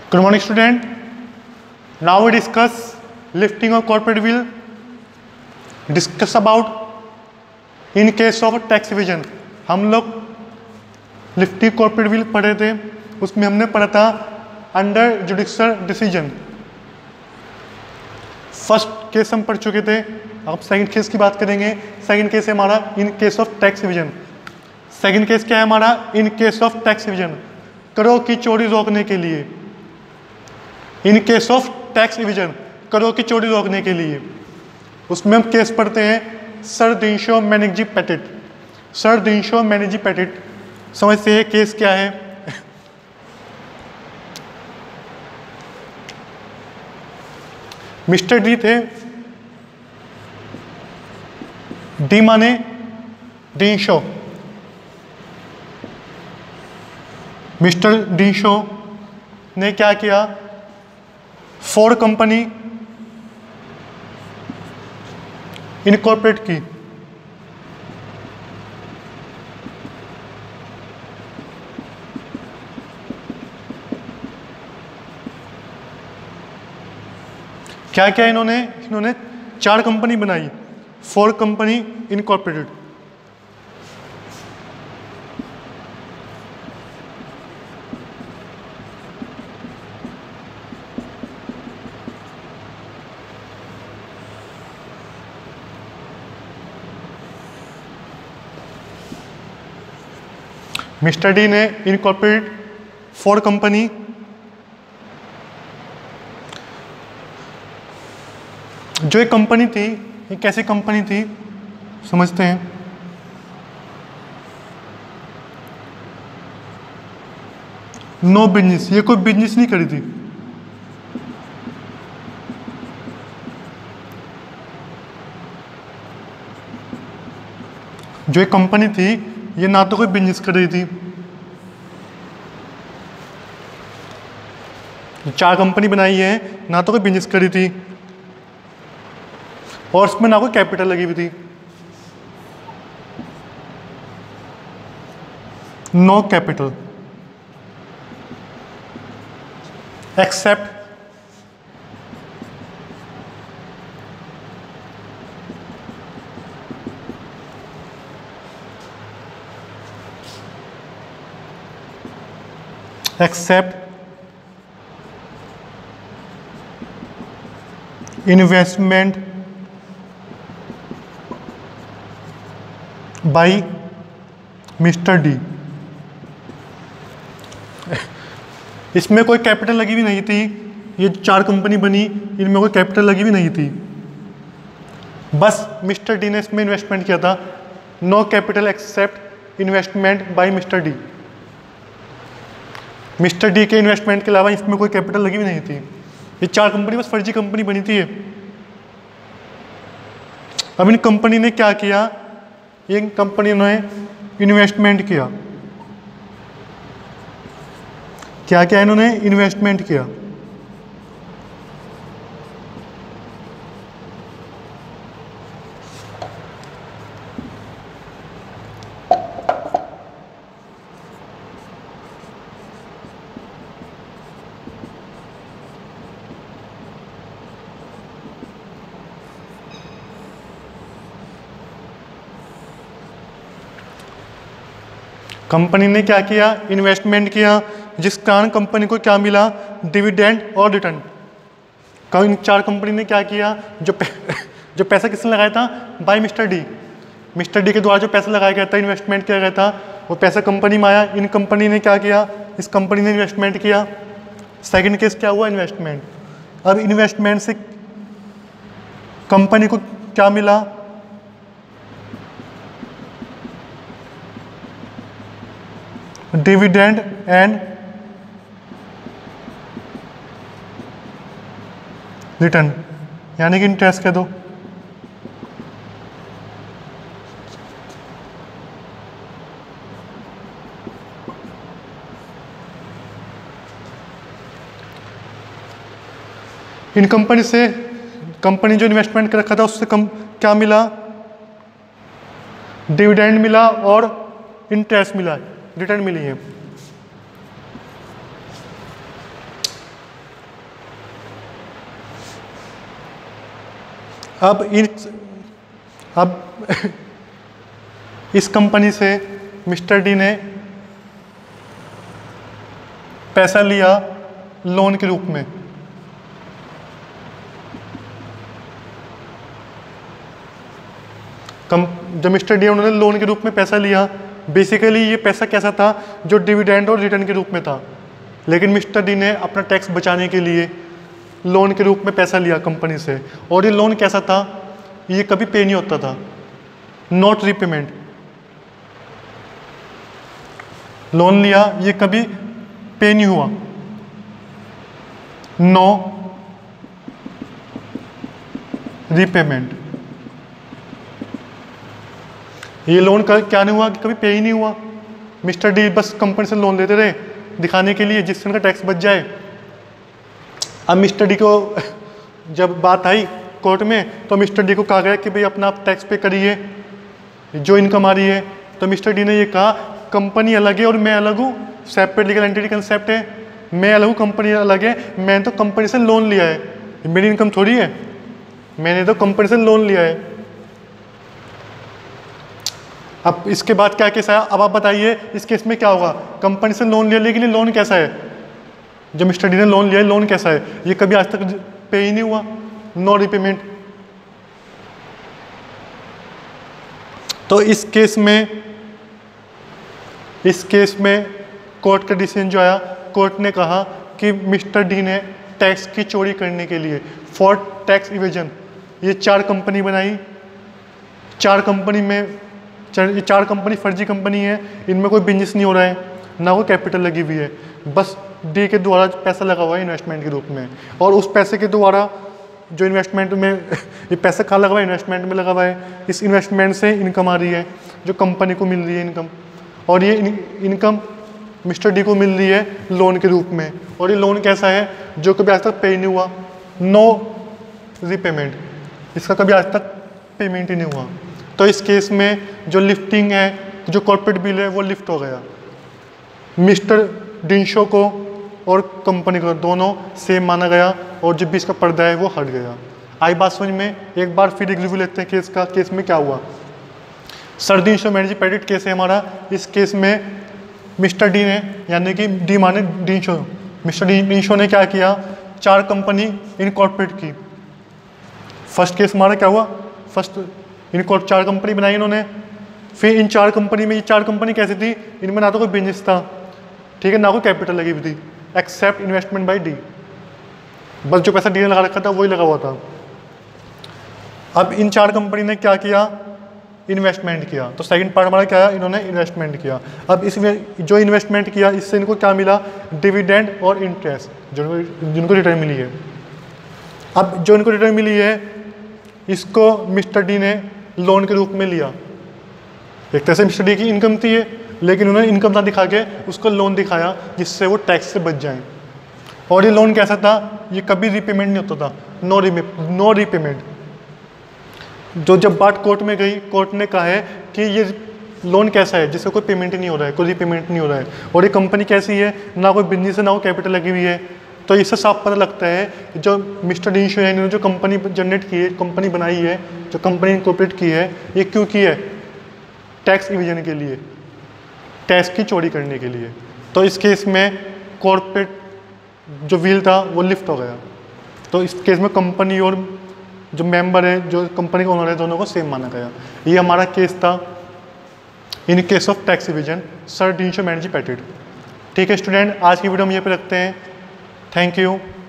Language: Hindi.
Good morning, student. Now we discuss lifting of corporate will. Discuss about in case of tax evasion. हम लोग लिफ्टिंग कॉर्पोरेट विल पढ़े थे, उसमें हमने पढ़ा था under judicial decision. First case हम पढ़ चुके थे, अब सेकंड केस की बात करेंगे। सेकंड केस है हमारा in case of tax evasion. Second case क्या है हमारा? In case of tax evasion, करों की चोरी रोकने के लिए। In case of tax evasion, करों की चोरी रोकने के लिए, उसमें हम केस पढ़ते हैं सर दिनशो मैनेजी पैटेट। सर दिनशो मैनेजी पैटेट समझते हैं केस क्या है? मिस्टर डी थे, डी माने दिनशो। मिस्टर दिनशो ने क्या किया? फोर्ड कंपनी इनकॉर्पोरेट की। क्या क्या इन्होंने 4 कंपनी बनाई। Ford company incorporated, mister D ने इनकॉर्पोरेट फोर्ड कंपनी, जो एक कंपनी थी, ये कैसी कंपनी थी समझते हैं। नो बिजनेस, ये कोई बिजनेस नहीं करी थी। जो एक कंपनी थी, ये ना तो कोई बिजनेस कर रही थी। 4 कंपनी बनाई है, ना तो कोई बिजनेस करी थी, और उसमें ना कोई कैपिटल लगी हुई थी। No capital except investment by mister D. इसमें कोई कैपिटल लगी भी नहीं थी। ये 4 कंपनी बनी, इनमें कोई कैपिटल लगी भी नहीं थी, बस मिस्टर डी ने इसमें इन्वेस्टमेंट किया था। No capital except investment by mister D. Mister D के इन्वेस्टमेंट के अलावा इसमें कोई कैपिटल लगी भी नहीं थी। ये 4 कंपनी बस फर्जी कंपनी बनी थी। अब इन कंपनी ने क्या किया? इन कंपनी ने इन्वेस्टमेंट किया। क्या क्या इन्होंने इन्वेस्टमेंट किया? कंपनी ने क्या किया? इन्वेस्टमेंट किया, जिस कारण कंपनी को क्या मिला? डिविडेंड और रिटर्न। इन 4 कंपनी ने क्या किया? जो पैसा किसने लगाया था? By mister D. Mister D के द्वारा जो पैसा लगाया गया था, इन्वेस्टमेंट किया गया था, वो पैसा कंपनी में आया। इन कंपनी ने क्या किया? इस कंपनी ने इन्वेस्टमेंट किया। सेकंड केस क्या हुआ? इन्वेस्टमेंट। अब इन्वेस्टमेंट से कंपनी को क्या मिला? डिविडेंड एंड रिटर्न, यानी कि इंटरेस्ट कह दो। इन कंपनी से, कंपनी जो इन्वेस्टमेंट कर रखा था उससे क्या मिला? डिविडेंड मिला और इंटरेस्ट मिला, रिटर्न मिली है। अब इस कंपनी से मिस्टर डी ने पैसा लिया लोन के रूप में। जब मिस्टर डी उन्होंने लोन के रूप में पैसा लिया, बेसिकली ये पैसा कैसा था, जो डिविडेंड और रिटर्न के रूप में था, लेकिन मिस्टर डी ने अपना टैक्स बचाने के लिए लोन के रूप में पैसा लिया कंपनी से। और ये लोन कैसा था, ये कभी पे नहीं होता था, नॉट रीपेमेंट। लोन लिया, ये कभी पे नहीं हुआ, नो रीपेमेंट। ये लोन का क्या नहीं हुआ कि कभी पे ही नहीं हुआ। मिस्टर डी बस कंपनी से लोन लेते रहे दिखाने के लिए जिससे उनका टैक्स बच जाए। अब मिस्टर डी को जब बात आई कोर्ट में, तो मिस्टर डी को कहा गया कि भाई अपना आप टैक्स पे करिए जो इनकम आ रही है। तो मिस्टर डी ने ये कहा कंपनी अलग है और मैं अलग हूँ, सेपरेट लीगल एंटिटी कंसेप्ट है, मैं अलग हूँ कंपनी अलग है, मैंने तो कंपनी से लोन लिया है, मेरी इनकम थोड़ी है, मैंने तो कंपनी से लोन लिया है। अब इसके बाद क्या केस आया, अब आप बताइए इस केस में क्या होगा। कंपनी से लोन लिया, लेकिन ये लोन कैसा है, जब मिस्टर डी ने लोन लिया, लोन कैसा है, ये कभी आज तक पे ही नहीं हुआ, नो रीपेमेंट। तो इस केस में कोर्ट का डिसीजन जो आया, कोर्ट ने कहा कि मिस्टर डी ने टैक्स की चोरी करने के लिए, फॉर टैक्स इवेजन, ये 4 कंपनी बनाई। 4 कंपनी फर्जी कंपनी है, इनमें कोई बिजनेस नहीं हो रहा है, ना कोई कैपिटल लगी हुई है, बस डी के द्वारा पैसा लगा हुआ है इन्वेस्टमेंट के रूप में। और उस पैसे के द्वारा जो इन्वेस्टमेंट में ये पैसा कहाँ लगा हुआ है, इन्वेस्टमेंट में लगा हुआ है, इस इन्वेस्टमेंट से इनकम आ रही है, जो कंपनी को मिल रही है इनकम। और ये इनकम मिस्टर डी को मिल रही है लोन के रूप में। और ये लोन कैसा है, जो कभी आज तक पे नहीं हुआ, नो रीपेमेंट, इसका कभी आज तक पेमेंट ही नहीं हुआ। तो इस केस में जो लिफ्टिंग है, जो कॉर्पोरेट बिल है, वो लिफ्ट हो गया। मिस्टर डिंशो को और कंपनी को दोनों सेम माना गया, और जो बीच का पर्दा है वो हट गया। आई बात समझ में। एक बार फिर एक रिव्यू लेते हैं केस का। केस में क्या हुआ, सर डिंशो मैनेजी पेटेंट केस है हमारा। इस केस में मिस्टर डी ने, यानी कि डी माने डिंशो, मिस्टर डिंशो ने क्या किया, 4 कंपनी इनकॉर्पोरेट की। फर्स्ट केस हमारा क्या हुआ, फर्स्ट 4 कंपनी बनाई इन्होंने। फिर इन 4 कंपनी में, ये 4 कंपनी कैसी थी, इनमें ना तो कोई बिजनेस था, ठीक है, ना कोई कैपिटल लगी हुई थी, एक्सेप्ट इन्वेस्टमेंट बाय डी, बस जो पैसा डी ने लगा रखा था वही लगा हुआ था। अब इन 4 कंपनी ने क्या किया, इन्वेस्टमेंट किया। तो सेकंड पार्ट हमारा क्या है, इन्होंने इन्वेस्टमेंट किया। अब इसमें जो इन्वेस्टमेंट किया, इससे इनको क्या मिला, डिविडेंड और इंटरेस्ट, जिनको रिटर्न मिली है। अब जो इनको रिटर्न मिली है, इसको मिस्टर डी ने लोन के रूप में लिया। एक तरह से मिस्टर डी की इनकम थी ये, लेकिन उन्होंने इनकम ना दिखा के उसको लोन दिखाया, जिससे वो टैक्स से बच जाएं। और ये लोन कैसा था, ये कभी रीपेमेंट नहीं होता था, नो रीपेमेंट। जो जब बात कोर्ट में गई, कोर्ट ने कहा है कि ये लोन कैसा है, जिससे कोई पेमेंट नहीं हो रहा है, कोई रीपेमेंट नहीं हो रहा है। और ये कंपनी कैसी है, ना कोई बिजनेस है, ना कोई कैपिटल लगी हुई है। तो इससे साफ पता लगता है जो मिस्टर डिंशो है, इन्होंने जो कंपनी जनरेट की है, कंपनी बनाई है, जो कंपनी इनकॉर्पोरेट की है, ये क्यों की है, टैक्स इवेजन के लिए, टैक्स की चोरी करने के लिए। तो इस केस में कॉर्पोरेट जो व्हील था वो लिफ्ट हो गया। तो इस केस में कंपनी और जो मेंबर है, जो कंपनी का ओनर है, दोनों को सेम माना गया। ये हमारा केस था in case of tax evasion, sir Dinshaw Maneckjee Petit. ठीक है स्टूडेंट, आज की वीडियो हम ये पे रखते हैं। Thank you.